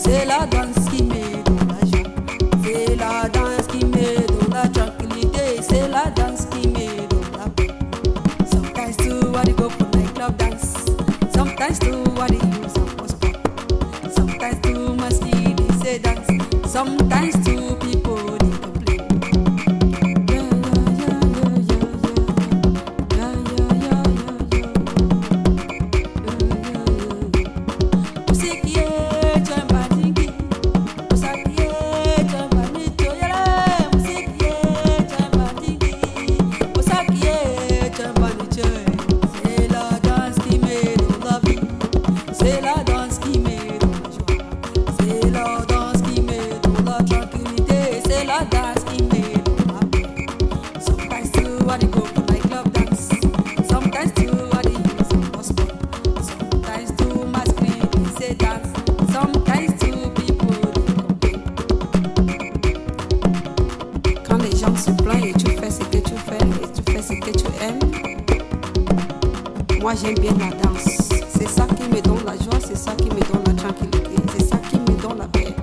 C'est la danse qui met dans la joie. C'est la danse qui met dans la tranquillité. C'est la danse qui met dans la paix. Sometimes too, I go for nightclub dance. Sometimes too, I use a post pop. Sometimes too, my skin is a dance. Sometimes too, people they complain. Moi j'aime bien la danse, c'est ça qui me donne la joie, c'est ça qui me donne la tranquillité, c'est ça qui me donne la paix.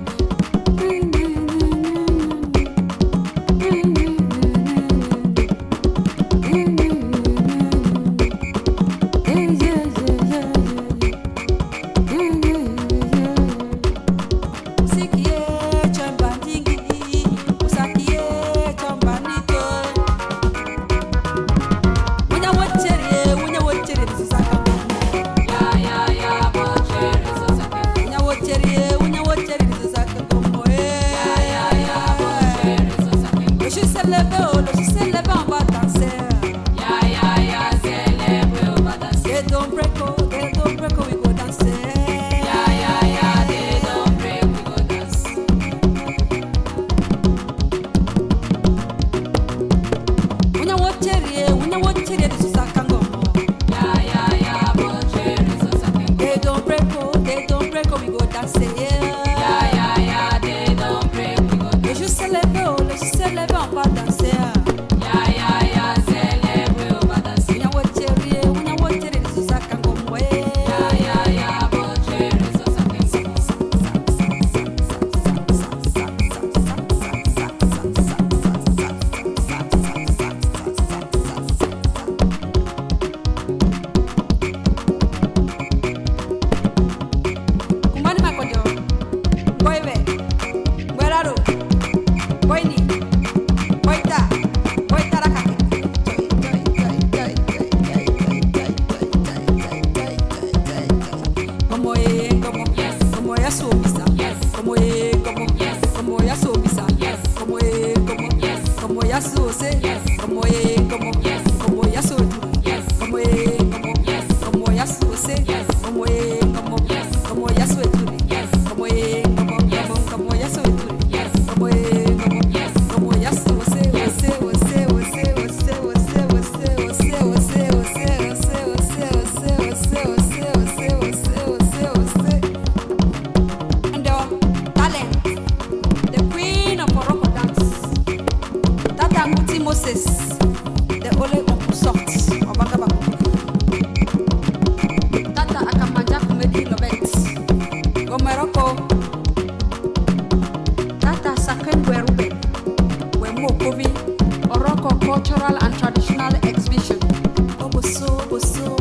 Cultural and traditional exhibition. Oh, so